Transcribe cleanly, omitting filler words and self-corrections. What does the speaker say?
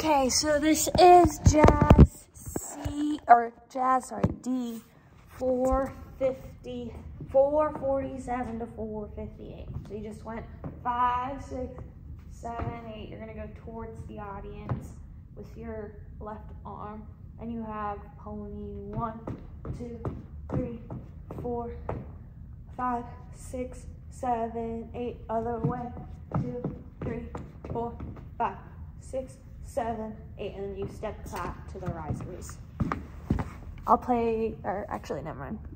Okay, so this is jazz D 447 to 458. So you just went 5, 6, 7, 8. You're gonna go towards the audience with your left arm, and you have pony 1, 2, 3, 4, 5, 6, 7, 8. Other way. 2, 3, 4, 5, 6, 7, 8, and then you step back to the risers. I'll play, or actually, never mind.